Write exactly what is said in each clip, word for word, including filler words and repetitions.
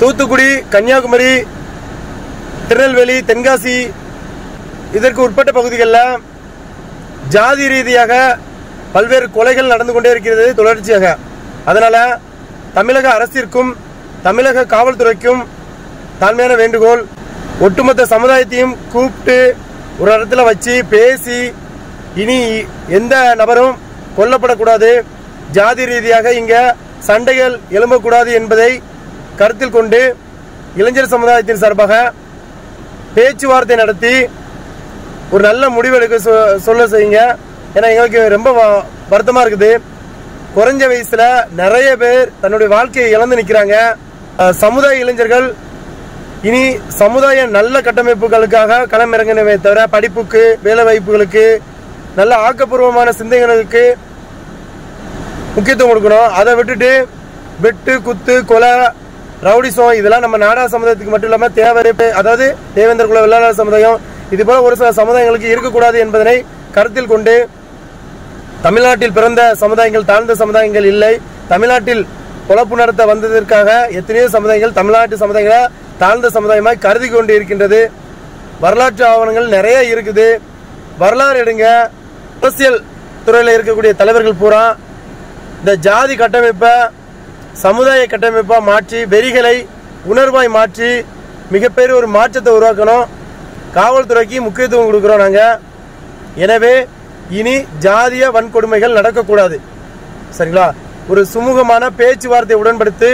தூத்துக்குடி, கன்னியாகுமரி, திருநெல்வேலி, தென்காசி இதற்கு உட்பட்ட பகுதிகளில் ஜாதி ரீதியாக பல்வேறு கொலைகள் நடந்து கொண்டே இருக்கிறது தொடர்ச்சியாக. அதனால தமிழக அரசிற்கும் தமிழக காவல்துறைக்கும் தாழ்மையான வேண்டுகோள், ஒட்டுமொத்த சமுதாயத்தையும் கூப்பிட்டு ஒரு இடத்துல வச்சு பேசி இனி எந்த நபரும் கொல்லப்படக்கூடாது, ஜாதி ரீதியாக இங்க சண்டைகள் எழும்பக்கூடாது என்பதை கருத்தில் கொண்டு இளைஞர் சமுதாயத்தின் சார்பாக பேச்சுவார்த்தை நடத்தி ஒரு நல்ல முடிவெடுக்க சொல்ல செய்யுங்க. ஏன்னா எங்களுக்கு ரொம்ப வருத்தமா இருக்குது. குறைஞ்ச வயசுல நிறைய பேர் தன்னுடைய வாழ்க்கையை இழந்து நிற்கிறாங்க. சமுதாய இளைஞர்கள் இனி சமுதாய நல்ல கட்டமைப்புகளுக்காக களமிறங்கினவே தவிர படிப்புக்கு, வேலை வாய்ப்புகளுக்கு, நல்ல ஆக்கப்பூர்வமான சிந்தனைகளுக்கு முக்கியத்துவம் கொடுக்கணும். அதை விட்டுட்டு வெட்டு, குத்து, கொலை, ரவுடிசம் இதெல்லாம் நம்ம நாடார் சமுதாயத்துக்கு மட்டும் இல்லாமல் தேவர், அதாவது தேவேந்திர குல வெள்ளாளர் சமுதாயம் இது போல ஒரு சில சமுதாயங்களுக்கு இருக்கக்கூடாது என்பதனை கருத்தில் கொண்டு தமிழ்நாட்டில் பிறந்த சமுதாயங்கள் தாழ்ந்த சமுதாயங்கள் இல்லை. தமிழ்நாட்டில் பொழப்பு நடத்த வந்ததற்காக எத்தனையோ சமுதாயங்கள் தமிழ்நாட்டு சமுதாயங்களை தாழ்ந்த சமுதாயமாய் கருதி கொண்டு இருக்கின்றது. வரலாற்று ஆவணங்கள் நிறைய இருக்குது. வரலாறு எடுங்க. அரசியல் துறையில் இருக்கக்கூடிய தலைவர்கள் பூரா இந்த ஜாதி கட்டமைப்பை சமுதாய கட்டமைப்பா மாற்றி வெறிகளை உணர்வாய் மாற்றி மிகப்பெரிய ஒரு மாற்றத்தை உருவாக்கணும். காவல்துறைக்கு முக்கியத்துவம் கொடுக்கிறோம் நாங்க. எனவே இனி ஜாதிய வன்கொடுமைகள் நடக்கக்கூடாது. சரிங்களா? ஒரு சுமூகமான பேச்சுவார்த்தை உடன்படுத்தி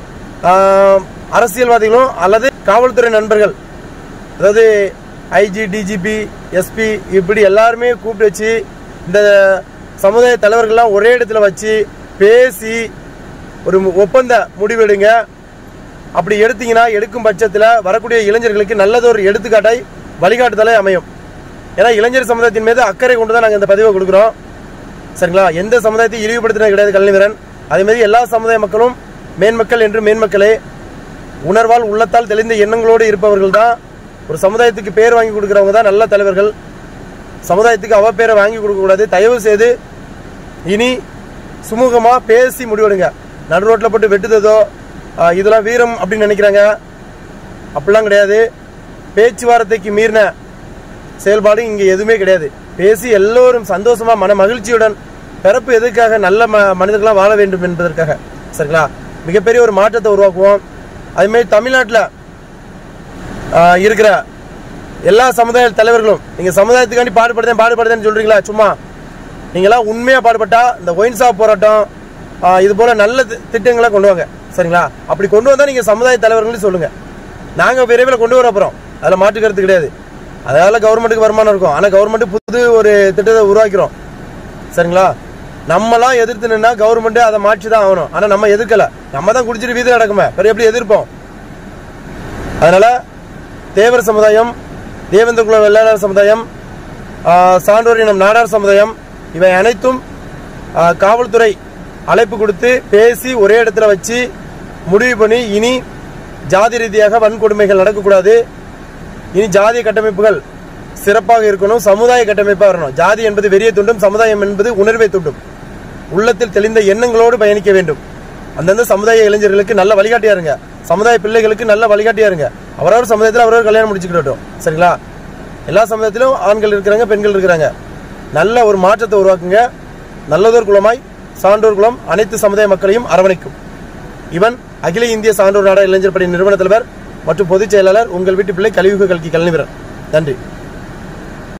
அரசியல்வாதிகளும் அல்லது காவல்துறை நண்பர்கள், அதாவது ஐஜி, டிஜிபி, எஸ்பி இப்படி எல்லாருமே கூப்பிட்டு வச்சு இந்த சமுதாய தலைவர்கள்லாம் ஒரே இடத்துல வச்சு பேசி ஒரு ஒப்பந்த முடிவெடுங்க. அப்படி எடுத்தீங்கன்னா எடுக்கும் பட்சத்தில் வரக்கூடிய இளைஞர்களுக்கு நல்லதொரு எடுத்துக்காட்டாய் வழிகாட்டுதலை அமையும். ஏன்னா இளைஞர் சமுதாயத்தின் மீது அக்கறை கொண்டு தான் நாங்கள் இந்த பதிவை கொடுக்குறோம். சரிங்களா? எந்த சமுதாயத்தை இழிவுபடுத்தினது கிடையாது கல்விவீரன். அதே மாதிரி எல்லா சமுதாய மக்களும் மேன்மக்கள் என்று மேன்மக்களே உணர்வால் உள்ளத்தால் தெளிந்த எண்ணங்களோடு இருப்பவர்கள் தான் ஒரு சமுதாயத்துக்கு பேர் வாங்கி கொடுக்குறவங்க தான் நல்ல தலைவர்கள். சமுதாயத்துக்கு அவ பேரை வாங்கி கொடுக்கக்கூடாது. தயவு செய்து இனி சுமூகமாக பேசி முடிவெடுங்க. நடு ரோட்டில் போட்டு வெட்டுதோ இதெல்லாம் வீரம் அப்படின்னு நினைக்கிறாங்க. அப்படிலாம் கிடையாது. பேச்சுவார்த்தைக்கு மீறின செயல்பாடு இங்கே எதுவுமே கிடையாது. பேசி எல்லோரும் சந்தோஷமா மன மகிழ்ச்சியுடன் பிறப்பு எதுக்காக நல்ல மனிதர்களாக வாழ வேண்டும் என்பதற்காக. சரிங்களா? மிகப்பெரிய ஒரு மாற்றத்தை உருவாக்குவோம். அதுமாரி தமிழ்நாட்டில் இருக்கிற எல்லா சமுதாய தலைவர்களும் நீங்க சமுதாயத்துக்காண்டி பாடுபடுதேன் பாடுபடுதேன்னு சொல்றீங்களா? சும்மா நீங்களாம் உண்மையா பாடுபட்டா இந்த ஒயின் ஷாப் போராட்டம் இது போல நல்ல திட்டங்களை கொண்டு வாங்க. சரிங்களா? அப்படி கொண்டு வந்தா நீங்க சமுதாய தலைவர்கள் சொல்லுங்க. நாங்க விரைவில் கொண்டு வர போறோம். அதுல மாற்று கருத்து கிடையாது. அதனால கவர்மெண்ட்டுக்கு வருமானம் இருக்கும். ஆனா கவர்மெண்ட் புது ஒரு திட்டத்தை உருவாக்கிறோம். சரிங்களா? நம்மளாம் எதிர்த்து நின்னா கவர்மெண்ட் அதை மாற்றி தான் ஆகணும். ஆனா நம்ம எதிர்க்கல. நம்ம தான் குடிச்சிட்டு வீதியில் நடக்குமே, வேற எப்படி எதிர்ப்போம்? அதனால தேவர் சமுதாயம், தேவேந்திர குல வெள்ளாளர் சமுதாயம், சான்றோர் இனம் நாடார் சமுதாயம் இவை அனைத்தும் காவல்துறை அழைப்பு கொடுத்து பேசி ஒரே இடத்துல வச்சு முடிவு பண்ணி இனி ஜாதி ரீதியாக வன்கொடுமைகள் நடக்கக்கூடாது. இனி ஜாதிய கட்டமைப்புகள் சிறப்பாக இருக்கணும். சமுதாய கட்டமைப்பாக வரணும். ஜாதி என்பது வெறியை தூண்டும், சமுதாயம் என்பது உணர்வை தூண்டும். உள்ளத்தில் தெளிந்த எண்ணங்களோடு பயணிக்க வேண்டும். அந்தந்த சமுதாய இளைஞர்களுக்கு நல்ல வழிகாட்டியா இருங்க. சமுதாய பிள்ளைகளுக்கு நல்ல வழிகாட்டியா இருங்க. அவரவர் சமுதாயத்தில் அவரவர் கல்யாணம் முடிச்சுக்கிட்டோம். சரிங்களா? எல்லா சமுதாயத்திலும் ஆண்கள் இருக்கிறாங்க, பெண்கள் இருக்கிறாங்க. நல்ல ஒரு மாற்றத்தை உருவாக்குங்க. நல்லதோர் குலமாய் சான்றோர் குலம் அனைத்து சமுதாய மக்களையும் அரவணைக்கும். இவன் அகில இந்திய சான்றோர் நாடார் இளைஞர் படை நிறுவன தலைவர் மற்றும் பொதுச் செயலாளர், உங்கள் வீட்டு பிள்ளை, கலியுக கல்கி கல்விவீரன். நன்றி.